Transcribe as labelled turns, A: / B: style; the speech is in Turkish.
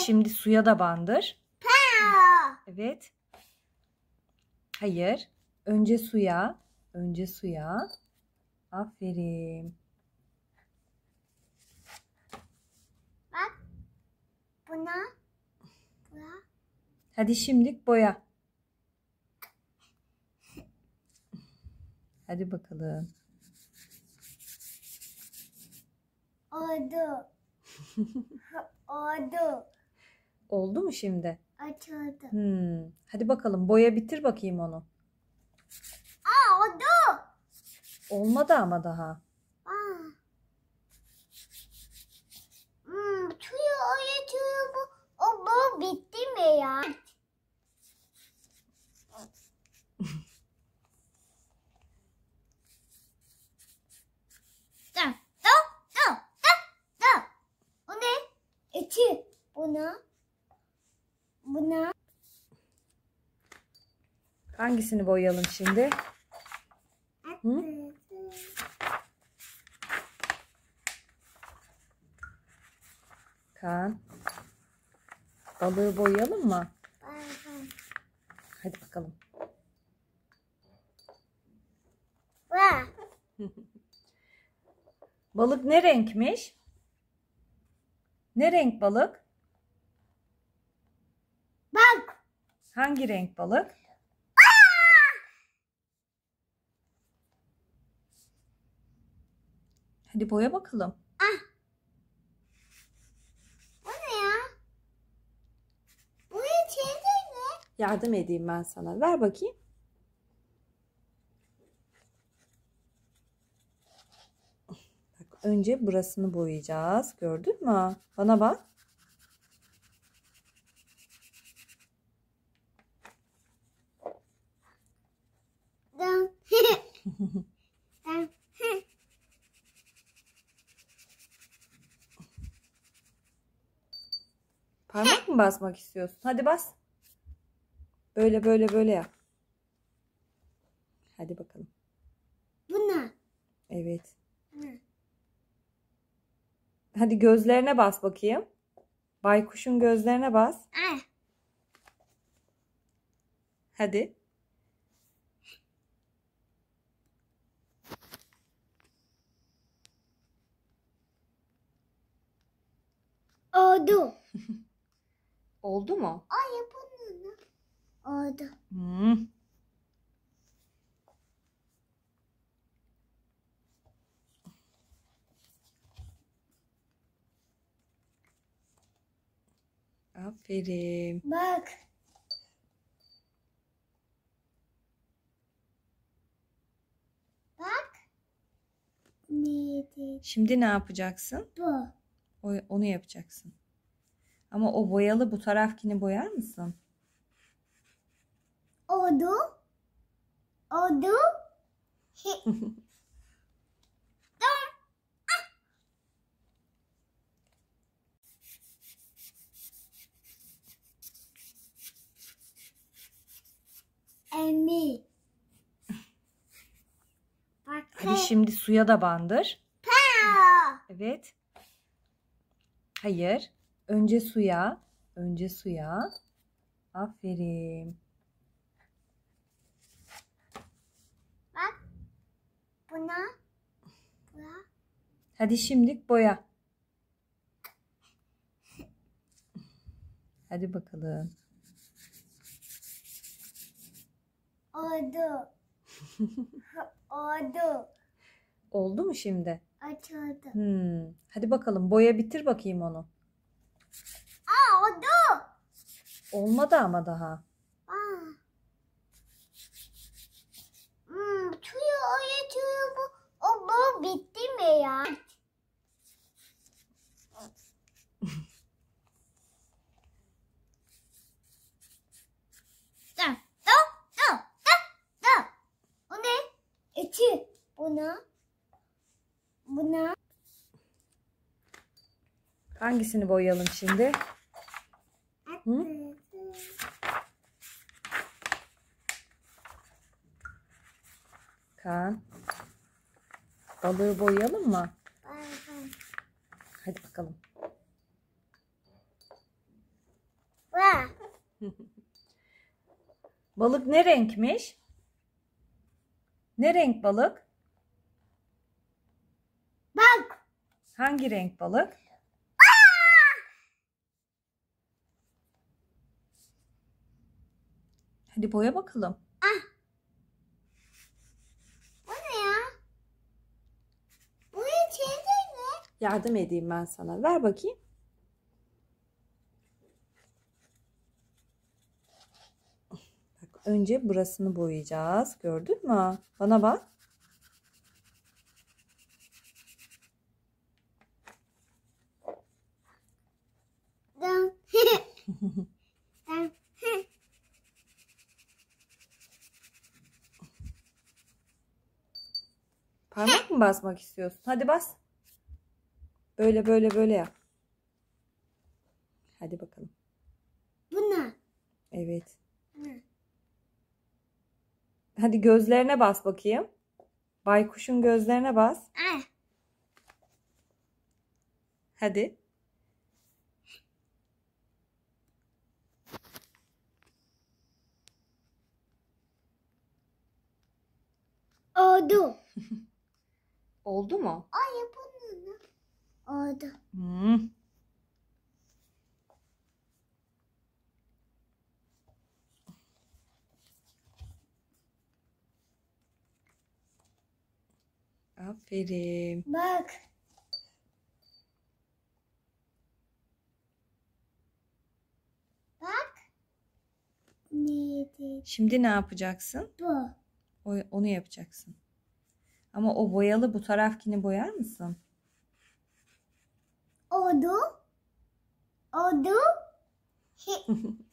A: şimdi suya da bandır. Evet. Hayır. Önce suya. Önce suya. Aferin.
B: Bak. Buna.
A: Hadi şimdilik boya. Hadi bakalım.
B: Oldu. Oldu.
A: Oldu mu şimdi?
B: Açıldı.
A: Hadi bakalım boya bitir bakayım onu.
B: Oldu.
A: Olmadı ama daha.
B: Tüyü ayıtıyor bu. Bu bitti mi ya? O ne? İçi. Buna.
A: Hangisini boyayalım şimdi? Hı? Kaan. Balığı boyayalım mı? Hadi bakalım. Balık ne renkmiş? Ne renk balık?
B: Bak.
A: Hangi renk balık? Hadi boya bakalım.
B: Bu ne ya? Bu içeri mi?
A: Yardım edeyim ben sana. Ver bakayım. Bak, önce burasını boyayacağız. Gördün mü? Bana bak. Parmak mı basmak istiyorsun? Hadi bas. Böyle böyle böyle yap. Hadi bakalım.
B: Buna.
A: Evet. Hadi gözlerine bas bakayım. Baykuşun gözlerine bas. Hadi.
B: Oldu.
A: Oldu mu?
B: Ay yapalım. Oldu.
A: Aferin.
B: Bak. Bak. Neydi?
A: Şimdi ne yapacaksın?
B: Bu.
A: Onu yapacaksın. Ama o boyalı bu tarafkini boyar mısın?
B: Oldu. Oldu. Emmi. Bak.
A: Hadi şimdi suya da bandır. Evet. Hayır. Önce suya. Önce suya. Aferin.
B: Bak. Buna.
A: Hadi şimdilik boya. Hadi bakalım.
B: Oldu. Oldu.
A: Oldu mu şimdi?
B: Açıldı.
A: Hadi bakalım boya bitir bakayım onu.
B: Oldu.
A: Olmadı ama daha.
B: Tüyü ayıtıyor bu. Bu bitti mi ya? O ne? İçi. Buna.
A: Hangisini boyayalım şimdi? Hı? Kaan. Balığı boyayalım mı? Hadi bakalım. Balık ne renkmiş? Ne renk balık?
B: Bak.
A: Hangi renk balık? Hadi boya bakalım.
B: Bu ne ya? Bu içeri ne?
A: Yardım edeyim ben sana. Ver bakayım. Bak, önce burasını boyayacağız. Gördün mü? Bana bak.
B: Dan. Dan.
A: Parmak mı basmak istiyorsun? Hadi bas. Böyle böyle böyle yap. Hadi bakalım.
B: Bu ne?
A: Evet.
B: Hı.
A: Hadi gözlerine bas bakayım. Baykuşun gözlerine bas.
B: Ah.
A: Hadi.
B: Oldu.
A: Oldu mu?
B: Ay yapın. Oldu.
A: Hmm. Aferin.
B: Bak. Bak. Neydi?
A: Şimdi ne yapacaksın?
B: Bu.
A: Onu yapacaksın. Ama o boyalı bu tarafkini boyar mısın?
B: Oldu. Oldu.